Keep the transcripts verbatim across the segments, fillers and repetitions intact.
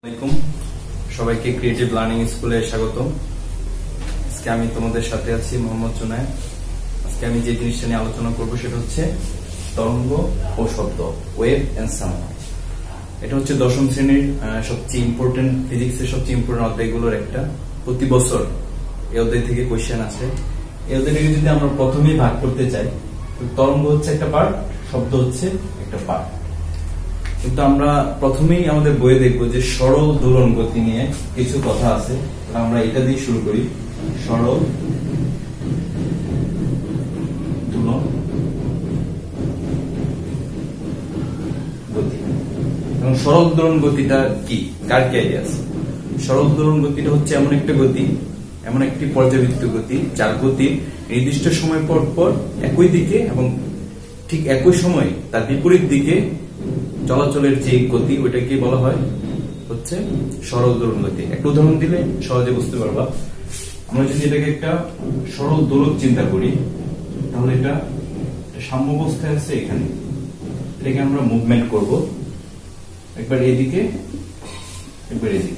আসসালামু আলাইকুম সবাইকে ক্রিয়েটিভ লার্নিং স্কুলে স্বাগতম। আজকে আমি তোমাদের সাথে আছি মোহাম্মদ জুনায়েদ। আজকে আমি যে জিনিসটা নিয়ে আলোচনা করব সেটা হচ্ছে তরঙ্গ ও শব্দ, ওয়েভ এন্ড সাউন্ড। এটা হচ্ছে দশম শ্রেণীর সবচেয়ে ইম্পর্টেন্ট, ফিজিক্সের সবচেয়ে ইম্পর্টেন্ট অধ্যায়গুলোর একটা। প্রতি বছর এই অধ্যায় থেকে কোয়েশ্চেন আসে। এই অধ্যায়টাকে যদি আমরা প্রথমেই ভাগ করতে চাই, তরঙ্গ হচ্ছে একটা পার্ট, শব্দ হচ্ছে একটা পার্ট। কিন্তু আমরা প্রথমেই আমাদের বইয়ে দেখবো যে সরল দোলন গতি নিয়ে কিছু কথা আছে। আমরা এটা দিয়ে শুরু করি, সরল দোলন গতি। এবং সরল দোলন গতিটা কি, কার কি আইডিয়া আছে? সরল দোলন গতিটা হচ্ছে এমন একটা গতি, এমন একটি পর্যাবৃত্ত গতি যার গতি নির্দিষ্ট সময় পর পর একই দিকে এবং ঠিক একই সময় তার বিপরীত দিকে চলাচলের যে গতি, ওইটাকে বলা হয় হচ্ছে সরল দোলন গতি। একটা উদাহরণ দিলে সহজে বুঝতে পারবা। আমরা যদি এটাকে একটা সরল দোলক চিন্তা করি, তাহলে এটা সাম্যাবস্থায় আছে এখানে। এটাকে আমরা মুভমেন্ট করব, একবার এদিকে একবার এদিকে।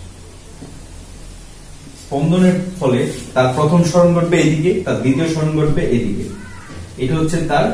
স্পন্দনের ফলে তার প্রথম সরণ ঘটবে এদিকে, তার দ্বিতীয় সরণ ঘটবে এদিকে। এটা হচ্ছে তার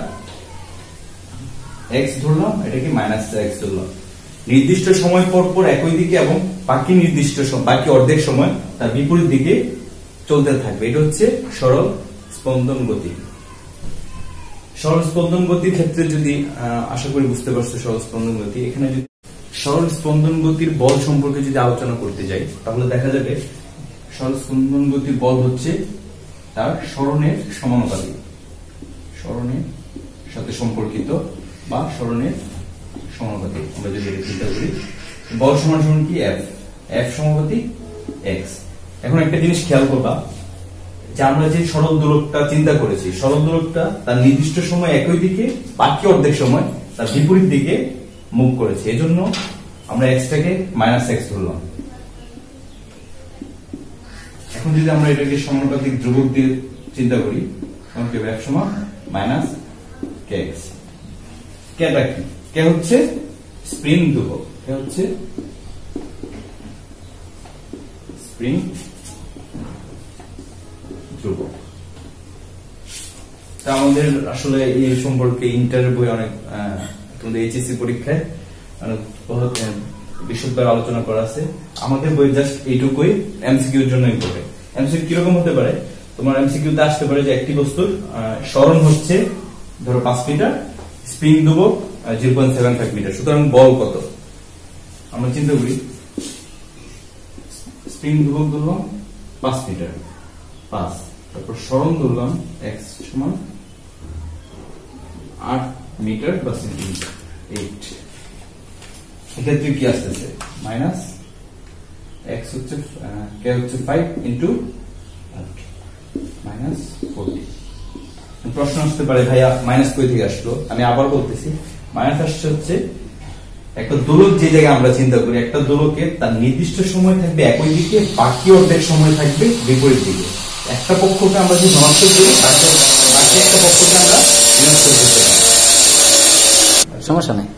এক্স ধরলাম, এটাকে মাইনাস এক্স ধরলাম। নির্দিষ্ট সময় পর পর একই দিকে এবং বাকি নির্দিষ্ট বাকি অর্ধেক সময় তার বিপরীত দিকে চলতে থাকবে। এটা হচ্ছে সরল স্পন্দন গতি। সরল স্পন্দন গতির ক্ষেত্রে যদি আশা করি বুঝতে পারছো সরল স্পন্দন গতি। এখানে যদি সরল স্পন্দন গতির বল সম্পর্কে যদি আলোচনা করতে যাই, তাহলে দেখা যাবে সরল স্পন্দন গতির বল হচ্ছে তার সরণের সমানুপাতিক, সরণের সাথে সম্পর্কিত বা সরণের সমানুপাতিক। আমরা যদি চিন্তা করি বল সমান সমান কি, এফ, এফ সমানুপাতিক এক্স। এখন একটা জিনিস খেয়াল করবা যে আমরা যে সরল দোলকটা চিন্তা করেছি, সরল দোলকটা তার নির্দিষ্ট সময় একই দিকে, বাকি অর্ধেক সময় তার বিপরীত দিকে মুভ করেছে। এজন্য আমরা এক্সটাকে মাইনাস এক্স ধরলাম। এখন যদি আমরা এটাকে সমানুপাতিক ধ্রুবক দিয়ে চিন্তা করি, তখন কি এফ সমান মাইনাস কে এক্স। কেটা কি? কে হচ্ছে স্প্রিং ধ্রুবক, কে হচ্ছে স্প্রিং ধ্রুবক। তা আমাদের আসলে এই সম্পর্কে ইন্টার বই অনেক, তোমাদের এইচএসসি পরীক্ষায় অনেক বিশদভাবে আলোচনা করা আছে। আমাদের বই জাস্ট এইটুকুই এমসিকিউর জন্যই পড়ে। এমসিকিউ কিরকম হতে পারে? তোমার এমসিকিউতে আসতে পারে যে একটি বস্তুর সরণ হচ্ছে ধরো পাঁচ মিটার, স্প্রিং ধ্রুবক zero point seven five metre, সুতরাং বল কত? আমরা চিন্তা করি স্প্রিং ধ্রুবক ধরলাম পাঁচ মিটার, পাঁচ, তারপর সরণ ধরলাম এক্স সমান আট মিটার বা সেন্টিমিটার, এইট। এক্ষেত্রে কি আসতেছে? মাইনাস এক্স হচ্ছে কে হচ্ছে ফাইভ ইন্টু মাইনাস ফোরটি। প্রশ্ন আসতে পারে ভাইয়া মাইনাস কই থেকে আসলো? আমি আবার বলতেছি, মাইনাস আসছে হচ্ছে একটা দোলক যে জায়গায় আমরা চিন্তা করি, একটা দোলকে তার নির্দিষ্ট সময় থাকবে একই দিকে, বাকি অর্ধেক সময় থাকবে বিপরীত দিকে। একটা পক্ষকে আমরা যদি ধনাত্মক করি, বাকি একটা পক্ষকে আমরা ঋণাত্মক করতে পারি, সমস্যা নেই।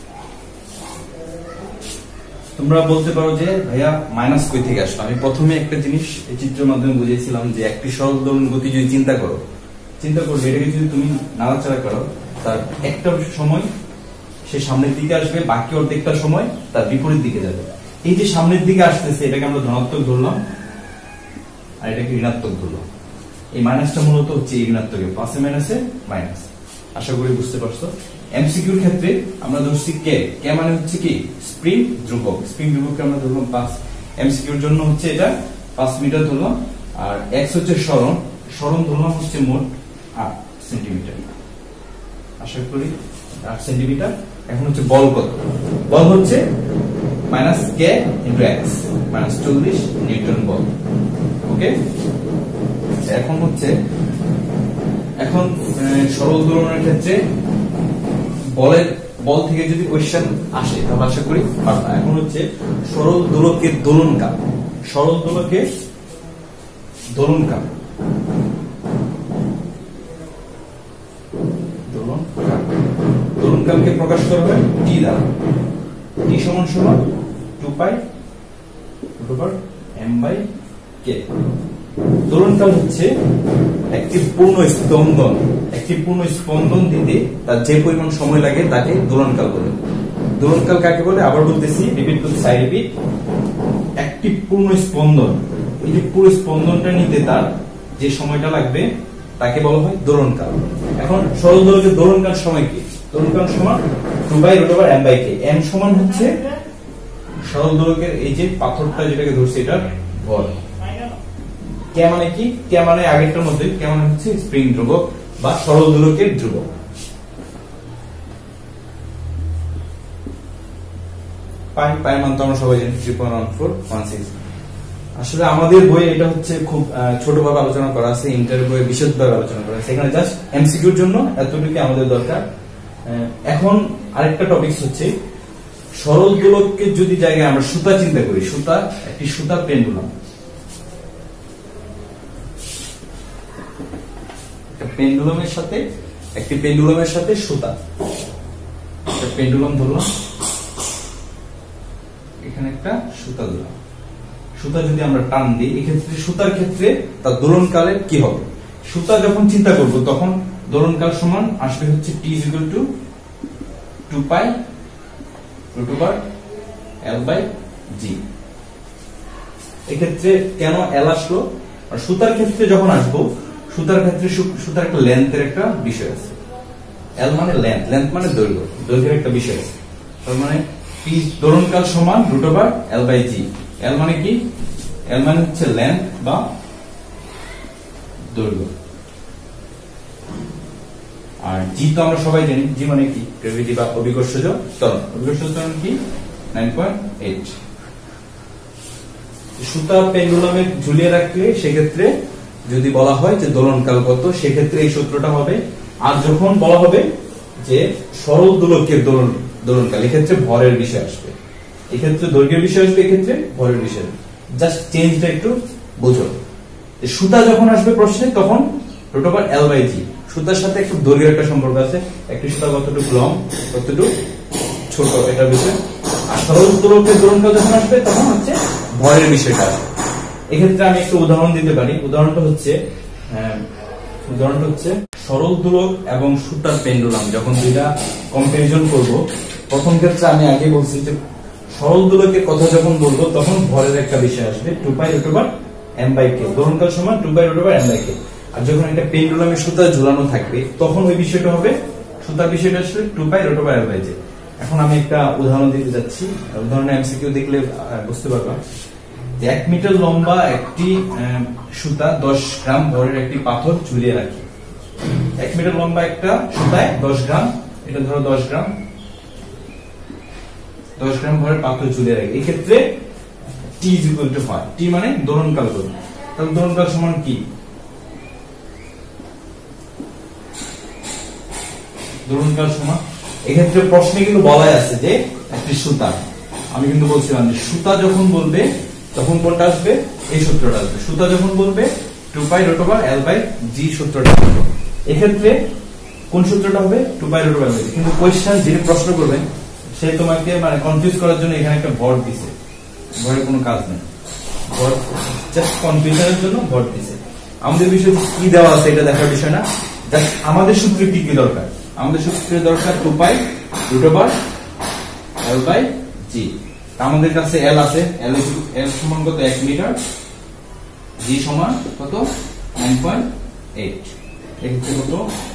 তোমরা বলতে পারো যে ভাইয়া মাইনাস কই থেকে আসলো? আমি প্রথমে একটা জিনিস এই চিত্রের মাধ্যমে বুঝিয়েছিলাম যে একটি সরল দোলন গতি যদি চিন্তা করো, চিন্তা করবে এটাকে যদি তুমি নাড়াচাড়া করো, তার একটা সময় সে সামনের দিকে আসবে, বাকি অর্ধেকটা সময় তার বিপরীত দিকে যাবে। এই যে সামনের দিকে আসতেছে, এটাকে আমরা ধনাত্মক ধরলাম আর এটাকে ঋণাত্মক ধরলাম। এই মাইনাসটা মূলত হচ্ছে এই ঋণাত্মকে, প্লাসে মাইনাসে মাইনাস। আশা করি বুঝতে পারছো। এমসিকিউর ক্ষেত্রে আমরা ধরছি কে, কে মানে হচ্ছে কি স্প্রিং ধ্রুবক, স্প্রিং ধ্রুবককে আমরা ধরলাম পাঁচ। এমসিকিউর জন্য হচ্ছে এটা পাঁচ মিটার ধরলাম, আর এক্স হচ্ছে সরণ, সরণ ধরলাম হচ্ছে মোট আট সেন্টিমিটার, আশা করি আট সেন্টিমিটার। এখন হচ্ছে বল কত? বল হচ্ছে minus K into X, minus চল্লিশ নিউটন বল। ওকে, এখন হচ্ছে এখন সরল দোলনের ক্ষেত্রে বলের বল থেকে যদি কোয়েশ্চেন আসে তাহলে আশা করি পারবা। এখন হচ্ছে সরল দোলকের দোলনকাল, সরল দোলকের দোলনকাল, দোলনকালকে প্রকাশ করা হয় টি দ্বারা। টি সমান সমান two pi root over M by K. দোলনকাল হচ্ছে একটি পূর্ণ স্পন্দন, একটি পূর্ণ স্পন্দন দিতে তার যে পরিমাণ সময় লাগে তাকে দোলনকাল বলে। দোলনকাল কাকে বলে আবার বলতেছি, রিপিট করতেছি, আই রিপিট। একটি পূর্ণ স্পন্দন, এই যে পুরো স্পন্দনটা নিতে তার যে সময়টা লাগবে তাকে বলা হয় দোলনকাল। এখন সরল দোলকের দোলনকাল সময় কি? দোলনকাল সমান two by root over M by K. M সমান হচ্ছে সরল দোলকের এই যে পাথরটা যেটাকে ধরছে এটার ভর। কে মানে কি? কে মানে আগেরটার মধ্যে, কে মানে হচ্ছে স্প্রিং ধ্রুবক বা সরল দোলকের ধ্রুবক। পাই পাই মান তো আমরা সবাই জানি three point one four one six. আসলে আমাদের বইয়ে এটা হচ্ছে খুব ছোটভাবে আলোচনা করা আছে, ইন্টার বইয়ে বিশদভাবে আলোচনা করা আছে, এখানে জাস্ট এমসিকিউর জন্য এতটুকু আমাদের দরকার। এখন আরেকটা টপিক হচ্ছে সরল দোলককে যদি জায়গায় আমরা সুতা চিন্তা করি, সুতা একটি সুতা পেন্ডুলাম, পেন্ডুলামের সাথে একটি পেন্ডুলামের সাথে সুতা, পেন্ডুলাম ধরলাম, এখানে একটা সুতা দিলাম, সুতা যদি আমরা টান দিই এক্ষেত্রে সুতার ক্ষেত্রে তার দোলনকালে কি হবে? সুতা যখন চিন্তা করব তখন দোলনকাল সমান আসবে হচ্ছে T is equal to two pi root over L by G. এক্ষেত্রে কেন এল আসলো? আর সুতার ক্ষেত্রে যখন আসবো, সুতার ক্ষেত্রে সুতার একটা লেন্থের একটা বিষয় আছে, এল মানে লেন্থ, লেন্থ মানে দৈর্ঘ্য, দৈর্ঘ্যের একটা বিষয় আছে। তার মানে টি দোলনকাল সমান root over L by G. L মানে কি? এল মানে হচ্ছে লেন্থ বা দৈর্ঘ্য, আর জি তো আমরা সবাই জানি, জি মানে কি? গ্র্যাভিটি বা অভিকর্ষজ ত্বরণ। অভিকর্ষজ ত্বরণ কি? Nine point eight. সুতা পেন্ডুলামে ঝুলিয়ে রাখলে সেক্ষেত্রে যদি বলা হয় যে দোলনকাল কত, সেক্ষেত্রে এই সূত্রটা হবে। আর যখন বলা হবে যে সরল দোলকের দোলন দোলনকাল, এক্ষেত্রে ভরের বিষয় আসবে, এক্ষেত্রে দৈর্ঘ্যের বিষয় আসবে, এক্ষেত্রে ভরের বিষয়। জাস্ট চেঞ্জটা একটু বুঝো। সুতা যখন আসবে প্রশ্নে তখন root over L by G. সুতার সাথে একটু দৈর্ঘ্যের একটা সম্পর্ক আছে, একটি সুতা কতটুকু লং, কতটুকু ছোট, এটা বিষয়। আর সরল দোলকের দোলনকাল যখন আসবে তখন হচ্ছে ভরের বিষয়টা আসবে। এক্ষেত্রে আমি একটু উদাহরণ দিতে পারি। উদাহরণটা হচ্ছে উদাহরণটা হচ্ছে সরল দোলক এবং সুতার পেন্ডুলাম যখন দুইটা কম্পারিজন করব, প্রথম ক্ষেত্রে আমি আগে বলছি যে সরল দোলকের কথা যখন বলবো তখন ভরের একটা বিষয় আসবে, two pi root over M by K. দোলনকাল সমান two pi root over M by K. আর যখন একটা পেন্ডুলামের সুতা ঝুলানো থাকবে তখন ওই বিষয়টা হবে, সুতার বিষয়টা আসলে two pi root over L by J. এখন আমি একটা উদাহরণ দিতে যাচ্ছি, উদাহরণে এমসিকিউ দেখলে বুঝতে পারবা। এক মিটার লম্বা একটি সুতা দশ গ্রাম ভরের একটি পাথর ঝুলিয়ে রাখি। এক মিটার লম্বা একটা সুতায় দশ গ্রাম, এটা ধরো দশ গ্রাম, দশ গ্রাম ভরের পাথর ঝুলিয়ে রাখি। এই ক্ষেত্রে T is equal to five. T মানে দোলনকাল করব, তাহলে দোলনকাল সমান কি? দোলনকাল সমান, এক্ষেত্রে প্রশ্নে কিন্তু বলাই আছে যে একটি সুতা, আমি কিন্তু বলছিলাম যে সুতা যখন বলবে তখন কোনটা আসবে? এই সূত্রটা আসবে। সুতা যখন বলবে two pi root over L by G সূত্রটা আসবে। এক্ষেত্রে কোন সূত্রটা হবে? Two pi root over L by G. কিন্তু কোয়েশ্চেন যিনি প্রশ্ন করবেন সে তোমাকে মানে কনফিউজ করার জন্য এখানে একটা ভর দিছে, ভরের কোনো কাজ নেই, ভর জাস্ট কনফিউশনের জন্য ভর দিছে। আমাদের বিষয় কি দেওয়া আছে এটা দেখার বিষয় না, জাস্ট আমাদের সূত্রে কি কি দরকার। আমাদের সূত্রে দরকার two pi root over L by G. আমাদের কাছে এল আছে, এল এল সমান কত? এক মিটার, জি সমান কত? Nine point eight. এক্ষেত্রে কত?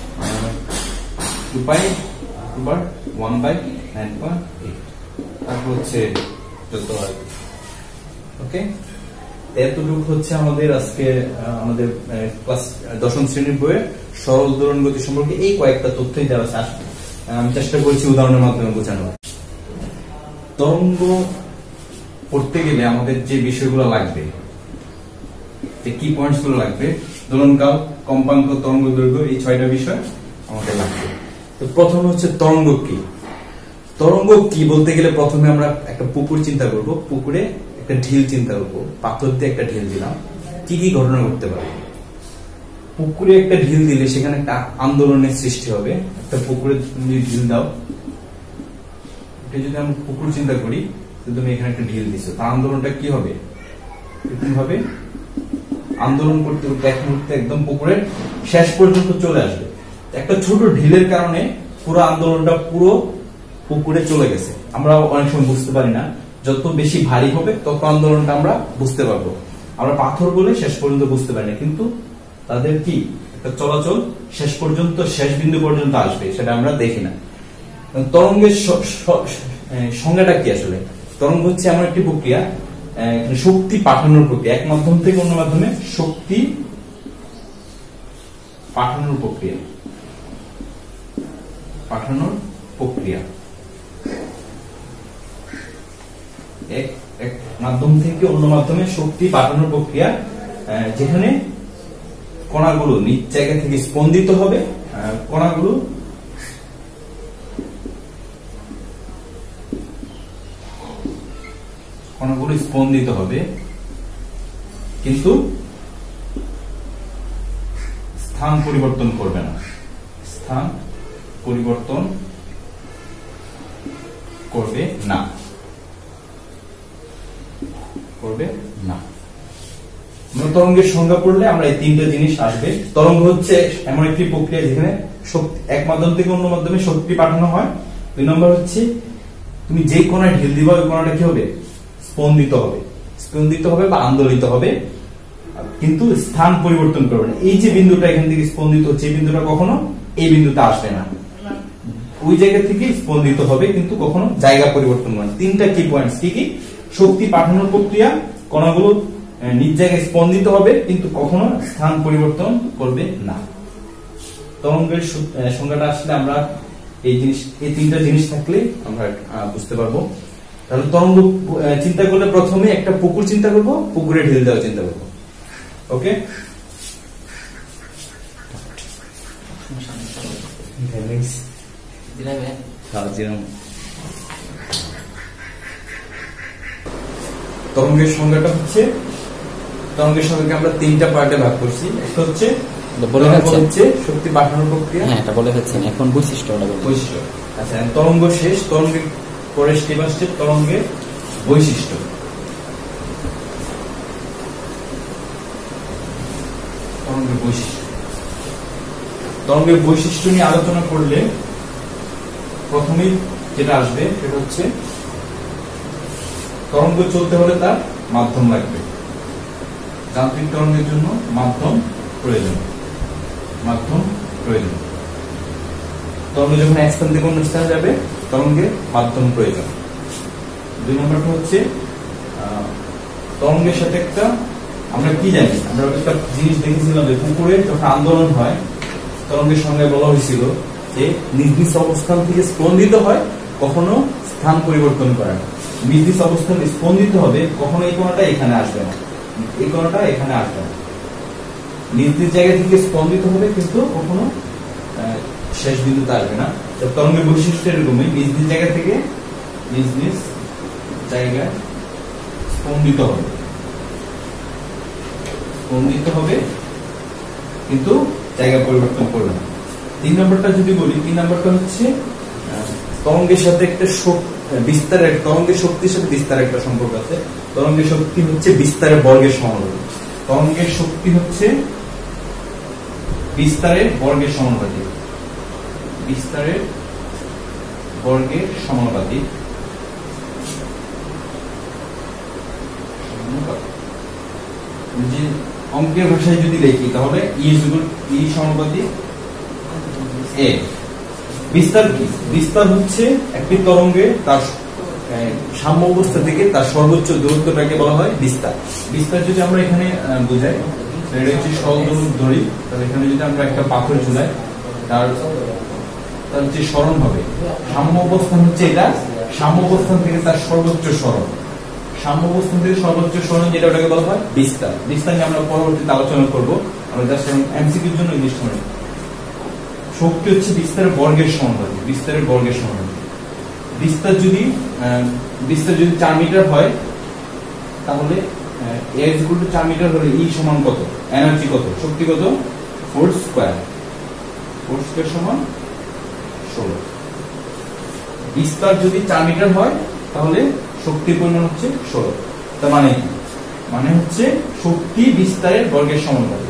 Two pi over one by nine point eight. তারপর হচ্ছে যত হয়। ওকে, এতটুকু হচ্ছে আমাদের আজকে আমাদের ক্লাস দশম শ্রেণীর বইয়ে সরল দোলন গতি সম্পর্কে এই কয়েকটা তথ্যই দেওয়া আছে। আমি চেষ্টা করছি উদাহরণের মাধ্যমে বোঝানো। তরঙ্গ পড়তে গেলে আমাদের যে বিষয়গুলো লাগবে, যে কি পয়েন্টস গুলো লাগবে, দোলনকাল, কম্পাঙ্ক, তরঙ্গ দৈর্ঘ্য, এই ছয়টা বিষয় আমাদের লাগবে। তো প্রথম হচ্ছে তরঙ্গ কি। তরঙ্গ কি বলতে গেলে প্রথমে আমরা একটা পুকুর চিন্তা করব, পুকুরে একটা ঢিল চিন্তা করবো, পাথর দিয়ে একটা ঢিল দিলাম, কি কি ঘটনা ঘটতে পারে। পুকুরে একটা ঢিল দিলে সেখানে একটা আন্দোলনের সৃষ্টি হবে। একটা পুকুরে তুমি ঢিল দাও, এটা যদি আমরা পুকুর চিন্তা করি তুমি এখানে একটা ঢিল দিছো, তার আন্দোলনটা কি হবে? এরকম ভাবে আন্দোলন করতে করতে এক মুহূর্তে একদম পুকুরের শেষ পর্যন্ত চলে আসবে। একটা ছোট ঢিলের কারণে পুরো আন্দোলনটা পুরো পুকুরে চলে গেছে। আমরা অনেক সময় বুঝতে পারি না, যত বেশি ভারী হবে তত আন্দোলনটা আমরা বুঝতে পারবো। আমরা পাথর বলে শেষ পর্যন্ত বুঝতে পারি না, কিন্তু তাদের কি একটা চলাচল শেষ পর্যন্ত, শেষ বিন্দু পর্যন্ত আসবে, সেটা আমরা দেখি না। তরঙ্গের সংজ্ঞাটা কি আসলে? তরঙ্গ হচ্ছে এমন একটি প্রক্রিয়া, শক্তি পাঠানোর প্রক্রিয়া, এক মাধ্যম থেকে অন্য মাধ্যমে শক্তি পাঠানোর প্রক্রিয়া, পাঠানোর প্রক্রিয়া এক এক মাধ্যম থেকে অন্য মাধ্যমে শক্তি পাঠানোর প্রক্রিয়া, যেখানে কণাগুলো নিজ জায়গা থেকে স্পন্দিত হবে, কণাগুলো কণাগুলো স্পন্দিত হবে, কিন্তু স্থান পরিবর্তন করবে না, স্থান পরিবর্তন করবে না, করবে না। তরঙ্গের সংজ্ঞা পড়লে আমরা এই তিনটা জিনিস আসবে। তরঙ্গ হচ্ছে এমন একটি প্রক্রিয়া যেখানে শক্তি এক মাধ্যম থেকে অন্য মাধ্যমে শক্তি পাঠানো হয়। দুই নম্বর হচ্ছে তুমি যে কোণায় ঢিল দিবা ওই কোণাটা কি হবে? স্পন্দিত হবে, স্পন্দিত হবে বা আন্দোলিত হবে, কিন্তু স্থান পরিবর্তন করবে না। এই যে বিন্দুটা এখান থেকে স্পন্দিত হচ্ছে, এই বিন্দুটা কখনো এই বিন্দুতে আসবে না, ওই জায়গা থেকে স্পন্দিত হবে, কিন্তু কখনো জায়গা পরিবর্তন করবে না। তিনটা কি পয়েন্টস কি কি? শক্তি পাঠানোর প্রক্রিয়া, কণাগুলো নিজ জায়গায় স্পন্দিত হবে, কিন্তু কখনো স্থান পরিবর্তন করবে না। তরঙ্গের সংজ্ঞাটা আসলে আমরা এই জিনিস, এই তিনটা জিনিস থাকলে আমরা বুঝতে পারবো। তাহলে তরঙ্গ চিন্তা করলে প্রথমে একটা পুকুর চিন্তা করব, পুকুরে ঢিল দেওয়া চিন্তা করব। ওকে, তরঙ্গের সংজ্ঞাটা হচ্ছে, তরঙ্গের সংজ্ঞাকে আমরা তিনটা পার্টে ভাগ করছি। একটা হচ্ছে হচ্ছে শক্তি পাঠানোর প্রক্রিয়া, হ্যাঁ এটা বলে ফেলছেন, এখন বৈশিষ্ট্যটা বলুন। বৈশিষ্ট্য, আচ্ছা তরঙ্গ শেষ, তরঙ্গের পরে স্টেপ আসছে তরঙ্গের বৈশিষ্ট্য। তরঙ্গের বৈশিষ্ট্য, তরঙ্গের বৈশিষ্ট্য নিয়ে আলোচনা করলে প্রথমেই যেটা আসবে সেটা হচ্ছে তরঙ্গ চলতে হলে তার মাধ্যম লাগবে। যান্ত্রিক তরঙ্গের জন্য মাধ্যম প্রয়োজন, মাধ্যম প্রয়োজন। তরঙ্গ যখন এক স্থান থেকে অন্য স্থানে যাবে, তরঙ্গের মাধ্যম প্রয়োজন। দুই নম্বরটা হচ্ছে তরঙ্গের সাথে একটা, আমরা কি জানি, আমরা একটা জিনিস দেখেছিলাম যে পুকুরে যখন আন্দোলন হয়, তরঙ্গের সঙ্গে বলা হয়েছিল যে নিজ নিজ অবস্থান থেকে স্পন্দিত হয়, কখনো স্থান পরিবর্তন করে না। নিজ নিজ অবস্থান স্পন্দিত হবে, কখনো এই কোণাটা এখানে আসবে না, এই কোণাটা এখানে আসবে না। নিজ নিজ জায়গা থেকে স্পন্দিত হবে, কিন্তু কখনো শেষ বিন্দুতে আসবে না। তরঙ্গের বৈশিষ্ট্য এরকমই, নিজ নিজ জায়গা থেকে নিজ নিজ জায়গায় স্পন্দিত হবে, স্পন্দিত হবে, কিন্তু জায়গা পরিবর্তন করবে না। তিন নম্বরটা যদি বলি, তিন নম্বরটা হচ্ছে তরঙ্গের সাথে একটা বিস্তারের, তরঙ্গের শক্তির সাথে বিস্তারের একটা সম্পর্ক আছে। তরঙ্গের শক্তি হচ্ছে বিস্তারের বর্গের সমানুপাতিক। তরঙ্গের শক্তি হচ্ছে বিস্তারের বর্গের সমানুপাতিক, বিস্তারের বর্গের সমানুপাতিক। যে অঙ্কের ভাষায় যদি লিখি তাহলে ই ইকুয়াল ই সমানুপাতিক এ। বিস্তার কি? বিস্তার হচ্ছে একটি তরঙ্গে তার সাম্য অবস্থা থেকে তার সর্বোচ্চ দূরত্বটাকে বলা হয় বিস্তার। বিস্তার যদি আমরা এখানে বুঝাই, এটা হচ্ছে সরল দূরত্ব ধরি, তাহলে এখানে যদি আমরা একটা পাথর ঝুলাই, তার তার যে সরণ হবে, সাম্য অবস্থান হচ্ছে এটা, সাম্য অবস্থান থেকে তার সর্বোচ্চ সরণ, সাম্য অবস্থান থেকে সর্বোচ্চ সরণ যেটা, ওটাকে বলা হয় বিস্তার। বিস্তার নিয়ে আমরা পরবর্তীতে আলোচনা করবো। আমরা জাস্ট এমসিকিউর জন্য জিনিসটা মনে, শক্তি হচ্ছে বিস্তারের বর্গের সমানুপাতিক, বিস্তারের বর্গের সমানুপাতিক। বিস্তার যদি বিস্তার যদি চার মিটার হয়, তাহলে এ ইকুয়াল টু চার মিটার হলে ই সমান কত? এনার্জি কত? শক্তি কত? ফোর স্কয়ার, ফোর স্কয়ার সমান ষোলো। বিস্তার যদি চার মিটার হয়, তাহলে শক্তির পরিমাণ হচ্ছে ষোলো। তার মানে কি? মানে হচ্ছে শক্তি বিস্তারের বর্গের সমানুপাতিক।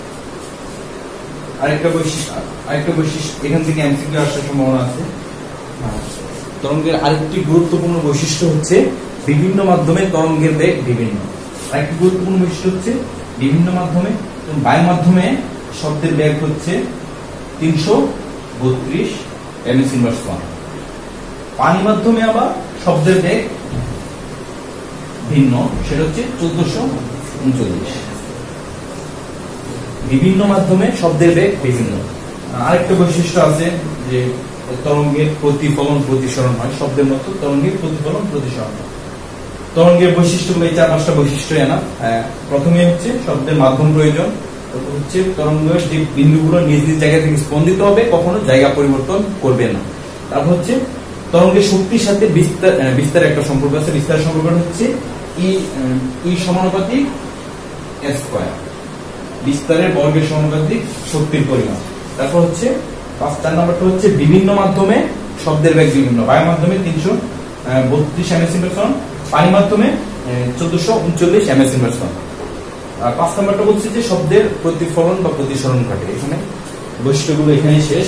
আরেকটা বৈশিষ্ট্য আরেকটা বৈশিষ্ট্য এখান থেকে এমসিকিউ আসার সম্ভাবনা আছে। তরঙ্গের আরেকটি গুরুত্বপূর্ণ বৈশিষ্ট্য হচ্ছে বিভিন্ন মাধ্যমে তরঙ্গের বেগ বিভিন্ন। আরেকটি গুরুত্বপূর্ণ বৈশিষ্ট্য হচ্ছে বিভিন্ন মাধ্যমে, বায়ু মাধ্যমে শব্দের বেগ হচ্ছে তিনশো বত্রিশ এমএস ইনভার্স ওয়ান। পানি মাধ্যমে আবার শব্দের বেগ ভিন্ন, সেটা হচ্ছে চোদ্দশো উনচল্লিশ। বিভিন্ন মাধ্যমে শব্দের বেগ বিভিন্ন। আরেকটা বৈশিষ্ট্য আছে যে তরঙ্গের প্রতিফলন প্রতিসরণ হয়, শব্দের মতো তরঙ্গের প্রতিফলন প্রতিসরণ হয়। তরঙ্গের বৈশিষ্ট্যগুলো এই চার পাঁচটা বৈশিষ্ট্য না। প্রথমে হচ্ছে শব্দের মাধ্যম প্রয়োজন, তারপর হচ্ছে তরঙ্গের যে বিন্দুগুলো নিজ নিজ জায়গা থেকে স্পন্দিত হবে, কখনো জায়গা পরিবর্তন করবে না। তারপর হচ্ছে তরঙ্গের শক্তির সাথে বিস্তার বিস্তার একটা সম্পর্ক আছে। বিস্তার সম্পর্ক হচ্ছে ই ই সমানুপাতিক এস স্কয়ার, বিস্তারের বর্গের সমানুপাতিক শক্তির পরিমাণ। তারপর হচ্ছে পাঁচ চার নম্বরটা হচ্ছে বিভিন্ন মাধ্যমে শব্দের বেগ বিভিন্ন। বায়ু মাধ্যমে তিনশো বত্রিশ এমএস ইনভার্স ওয়ান, পানি মাধ্যমে চোদ্দশো উনচল্লিশ এমএস ইনভার্স ওয়ান। আর পাঁচ নম্বরটা বলছে যে শব্দের প্রতিফলন বা প্রতিসরণ ঘটে। এখানে বৈশিষ্ট্যগুলো এখানে শেষ।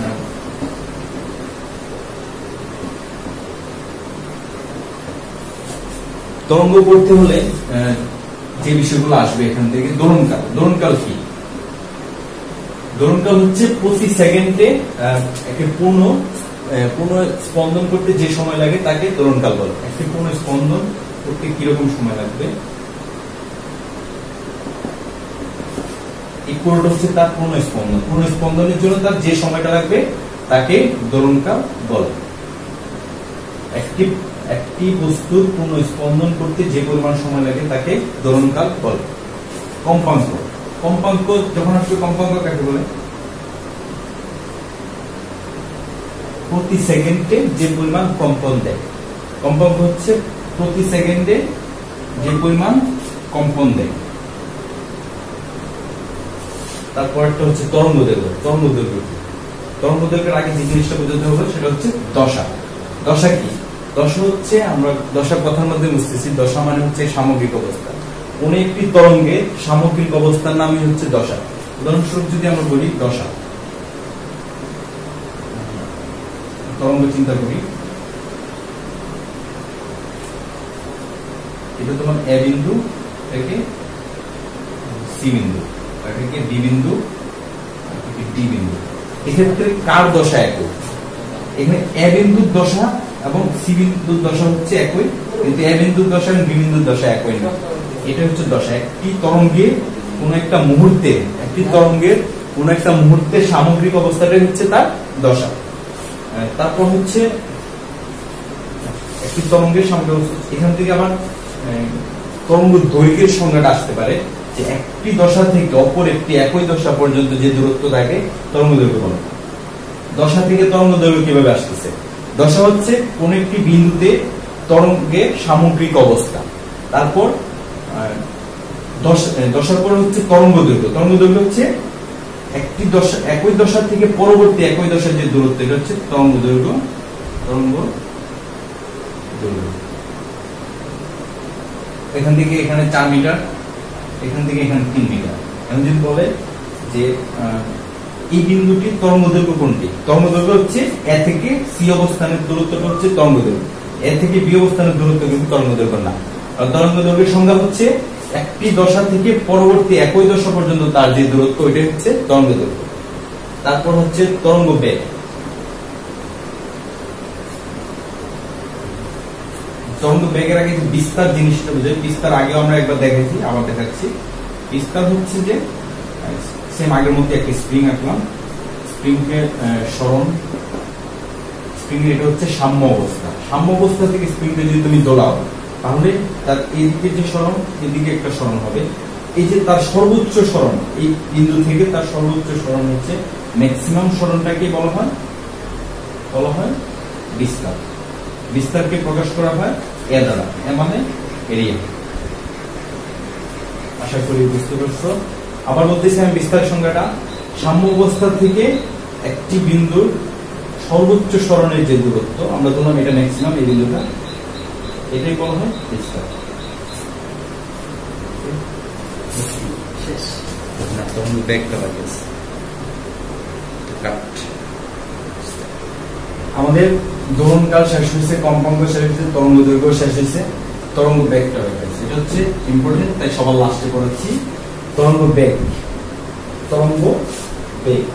তরঙ্গ পড়তে হলে যে বিষয়গুলো আসবে এখান থেকে, দোলনকাল। দোলনকাল কি? দোলনকাল হচ্ছে প্রতি সেকেন্ডে একটি পূর্ণ পূর্ণ স্পন্দন করতে যে সময় লাগে তাকে দোলনকাল বলে। একটি পূর্ণ স্পন্দন করতে কিরকম সময় লাগবে, এই পুরোটা হচ্ছে তার পূর্ণ স্পন্দন। পূর্ণ স্পন্দনের জন্য তার যে সময়টা লাগবে তাকে দোলনকাল বলে। একটি একটি বস্তুর পূর্ণ স্পন্দন করতে যে পরিমাণ সময় লাগে তাকে দোলনকাল বলে। কম্পাঙ্ক। কম্পাঙ্ক যখন আসবে, কম্পাঙ্ক কাকে বলে? প্রতি সেকেন্ডে যে পরিমাণ কম্পন দেয়। কম্পাঙ্ক হচ্ছে প্রতি সেকেন্ডে যে পরিমাণ কম্পন দেয়। তারপরটা হচ্ছে তরঙ্গ দৈর্ঘ্য। তরঙ্গ দৈর্ঘ্য তরঙ্গ দৈর্ঘ্যের আগে যে জিনিসটা বোঝাতে হবে সেটা হচ্ছে দশা। দশা কি? দশা হচ্ছে, আমরা দশা কথার মধ্যে বুঝতেছি, দশা মানে হচ্ছে সামগ্রিক অবস্থা। কোন একটি তরঙ্গের সামগ্রিক অবস্থার নামই হচ্ছে দশা। উদাহরণস্বরূপ যদি আমরা বলি দশা, তরঙ্গ চিন্তা করি, এটা তোমার এ বিন্দু থেকে সি বিন্দু, এটাকে বি বিন্দু, এটাকে ডি বিন্দু। এক্ষেত্রে কার দশা একই? এখানে এ বিন্দুর দশা এবং সি বিন্দুর দশা হচ্ছে একই, কিন্তু এ বিন্দুর দশা এবং বি বিন্দুর দশা একই না। এটা হচ্ছে দশা। একটি তরঙ্গে কোন একটা মুহূর্তে, একটি তরঙ্গের কোন একটা মুহূর্তে সামগ্রিক অবস্থাটাই হচ্ছে তার দশা। তারপর হচ্ছে একটি তরঙ্গের সামগ্রিক অবস্থা। এখান থেকে আবার তরঙ্গ দৈর্ঘ্যের সংজ্ঞাটা আসতে পারে যে একটি দশা থেকে অপর একটি একই দশা পর্যন্ত যে দূরত্ব থাকে তরঙ্গ দৈর্ঘ্য বলে। দশা থেকে তরঙ্গ দৈর্ঘ্য কিভাবে আসতেছে? দশা হচ্ছে কোন একটি বিন্দুতে তরঙ্গের সামগ্রিক অবস্থা। তারপর দশার পরে হচ্ছে তরঙ্গ দৈর্ঘ্য। তরঙ্গ দৈর্ঘ্য হচ্ছে একটি দশা, একই দশা থেকে পরবর্তী একই দশার যে দূরত্ব, এটা হচ্ছে তরঙ্গ দৈর্ঘ্য। তরঙ্গ দৈর্ঘ্য এখান থেকে এখানে চার মিটার, এখান থেকে এখানে তিন মিটার। এখন যদি বলে যে এই বিন্দুটির তরঙ্গ দৈর্ঘ্য কোনটি? তরঙ্গ দৈর্ঘ্য হচ্ছে এ থেকে সি অবস্থানের দূরত্বটা হচ্ছে তরঙ্গ দৈর্ঘ্য। এ থেকে বি অবস্থানের দূরত্ব কিন্তু তরঙ্গ দৈর্ঘ্য না। আর তরঙ্গ দৈর্ঘ্যের সংজ্ঞা হচ্ছে একটি দশা থেকে পরবর্তী একই দশা পর্যন্ত তার যে দূরত্ব, ওইটা হচ্ছে তরঙ্গ দৈর্ঘ্য। তারপর হচ্ছে তরঙ্গ বেগ। তরঙ্গ বেগের আগে বিস্তার জিনিসটা বুঝে, বিস্তার আগেও আমরা একবার দেখেছি, আবার দেখাচ্ছি। বিস্তার হচ্ছে যে সেম আগের মধ্যে একটা স্প্রিং আঁকলাম, স্প্রিংকে সরণ, স্প্রিং এটা হচ্ছে সাম্য অবস্থা। সাম্য অবস্থা থেকে স্প্রিংটা যদি তুমি দোলাও তাহলে তার এইদিকে যে সরণ, এদিকে একটা সরণ হবে। এই যে তার সর্বোচ্চ সরণ, এই বিন্দু থেকে তার সর্বোচ্চ সরণ হচ্ছে ম্যাক্সিমাম সরণটাকে বলা হয় বলা হয় বিস্তার। বিস্তারকে প্রকাশ করা হয় এ দ্বারা। এ মানে এরিয়া। আশা করি বুঝতে পারছো। আবার বলতেছি আমি বিস্তারের সংজ্ঞাটা, সাম্য অবস্থা থেকে একটি বিন্দুর সর্বোচ্চ সরণের যে দূরত্ব, আমরা ধরলাম এটা ম্যাক্সিমাম, এই বিন্দুটা, এটাই বলা হয় বিস্তার। শেষ না, তরঙ্গ ব্যাগটা লাগিয়েছে কাট। আমাদের দোলনকাল শেষ হয়েছে, কম্পাঙ্ক শেষ হয়েছে, তরঙ্গ দৈর্ঘ্য শেষ হয়েছে, তরঙ্গ ব্যাগটা হয়েছে। এটা হচ্ছে ইম্পর্টেন্ট, তাই সবার লাস্টে পড়াচ্ছি তরঙ্গ ব্যাগ। তরঙ্গ ব্যাগ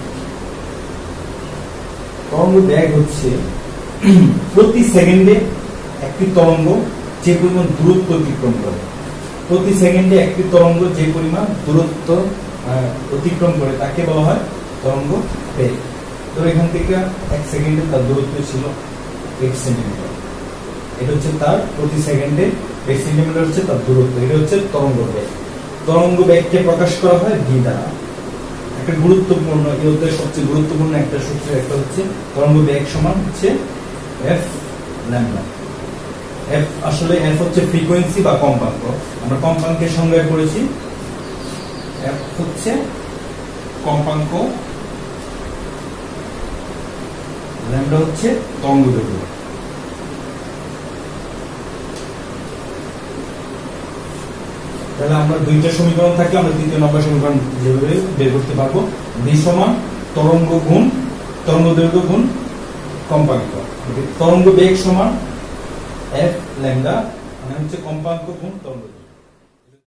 তরঙ্গ ব্যাগ হচ্ছে প্রতি সেকেন্ডে একটি তরঙ্গ যে পরিমাণ দূরত্ব অতিক্রম করে, প্রতি সেকেন্ডে একটি তরঙ্গ যে পরিমাণ দূরত্ব অতিক্রম করে তাকে বলা হয় তরঙ্গ বেগ। তো এখান থেকে এক সেকেন্ডে তার দূরত্ব ছিল এইট সেন্টিমিটার। এটা হচ্ছে তার প্রতি সেকেন্ডে এইট সেন্টিমিটার হচ্ছে তার দূরত্ব। এটা হচ্ছে তরঙ্গ বেগ। তরঙ্গ বেগকে প্রকাশ করা হয় ভি দ্বারা। একটা গুরুত্বপূর্ণ, এই অধ্যায়ের সবচেয়ে গুরুত্বপূর্ণ একটা সূত্র একটা হচ্ছে তরঙ্গ বেগ সমান হচ্ছে এফ ল্যামডা। এফ আসলে এফ হচ্ছে ফ্রিকোয়েন্সি বা কম্পাঙ্ক। আমরা কম্পাঙ্কের সংজ্ঞায় পড়েছি, এফ হচ্ছে কম্পাঙ্ক, ল্যামডা হচ্ছে তরঙ্গ দৈর্ঘ্য। তাহলে আমরা দুইটা সমীকরণ থাকলে আমরা তৃতীয় নম্বর সমীকরণ যেভাবে বের করতে পারবো, ভি সমান তরঙ্গ গুণ তরঙ্গ দৈর্ঘ্য গুণ কম্পাঙ্ক। তরঙ্গ বেগ সমান এফ ল্যামডা মানে হচ্ছে কম্পাঙ্ক গুণ তরঙ্গ।